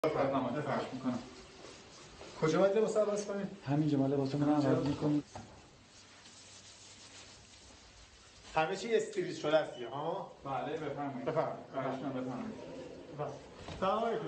میکنم. کجا باید لباس عوض کنید؟ همینجا ما لباسمون رو عوض میکنیم. همه چی استریل شده است ها؟ بله بفرمایید. بفرمایید. سلام علیکم.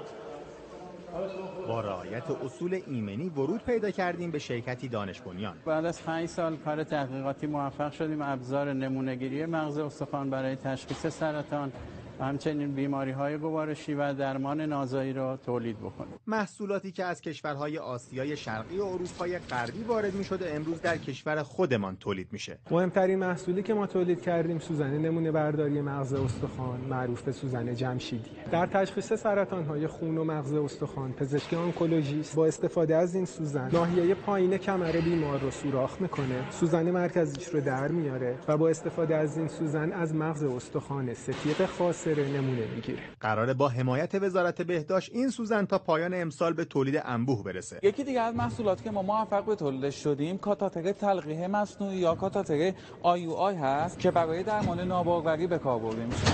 با رعایت اصول ایمنی ورود پیدا کردیم به شرکتی دانش بنیان. بعد از 5 سال کار تحقیقاتی موفق شدیم ابزار نمونه‌گیری مغز استخوان برای تشخیص سرطان و همچنین بیماری‌های گوارشی و درمان نازایی را تولید بکنیم. محصولاتی که از کشورهای آسیای شرقی و اروپای غربی وارد می‌شده امروز در کشور خودمان تولید میشه. مهمترین محصولی که ما تولید کردیم سوزن نمونه برداری مغز استخوان معروف به سوزن جمشیدیه. در تشخیص سرطان‌های خون و مغز استخوان پزشکی آنکولوژیست با استفاده از این سوزن ناحیه پایین کمر بیمار رو سوراخ میکنه، سوزن مرکزیش رو در میاره و با استفاده از این سوزن از مغز استخوان ستیق خاصره نمونه میگیره. قراره با حمایت وزارت بهداشت این سوزن تا پایان امسال به تولید انبوه برسه. یکی دیگه از محصولاتی که ما موفق به تولیدش شدیم کاتتر تلقیح مصنوعی یا کاتتر IUI هست که برای درمان ناباروری به کار برده میشه.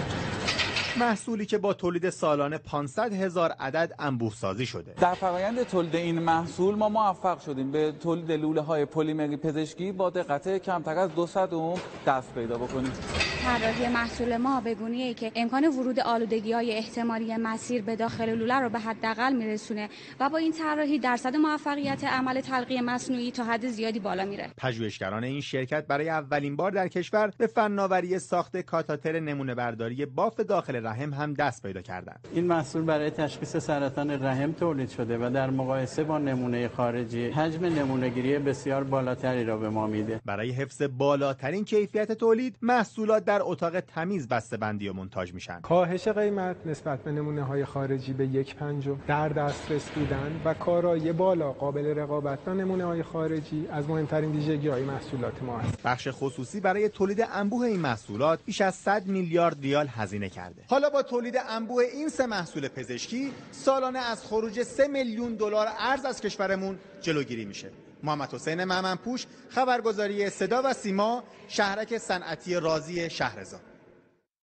محصولی که با تولید سالانه 500,000 عدد انبوه سازی شده. در فرآیند تولید این محصول ما موفق شدیم به تولید لوله‌های پلیمری پزشکی با دقت کمتر از 200 اوم دست پیدا بکنیم. طراحی محصول ما به گونه‌ای که امکان ورود آلودگی‌های احتمالی مسیر به داخل لوله رو به حداقل میرسونه و با این طراحی درصد موفقیت عمل تلقیح مصنوعی تا حد زیادی بالا میره. پژوهشگران این شرکت برای اولین بار در کشور به فناوری ساخت کاتاتر نمونه برداری بافت داخل رحم هم دست پیدا کردند. این محصول برای تشخیص سرطان رحم تولید شده و در مقایسه با نمونه خارجی حجم نمونه‌گیری بسیار بالاتری را به ما میده. برای حفظ بالاترین کیفیت تولید محصولات در اتاق تمیز بسته‌بندی و مونتاژ میشن. کاهش قیمت نسبت به نمونه‌های خارجی به 1/5 در دسترس بودن و کارایی بالا قابل رقابت با نمونه‌های خارجی از مهمترین ویژگی‌های محصولات ما است. بخش خصوصی برای تولید انبوه این محصولات بیش از 100 میلیارد ریال هزینه کرده. حالا با تولید انبوه این سه محصول پزشکی سالانه از خروج 3 میلیون دلار ارز از کشورمون جلوگیری میشه. محمد حسین مهمنپوش، خبرگزاری صدا و سیما، شهرک صنعتی رازی شهرضا.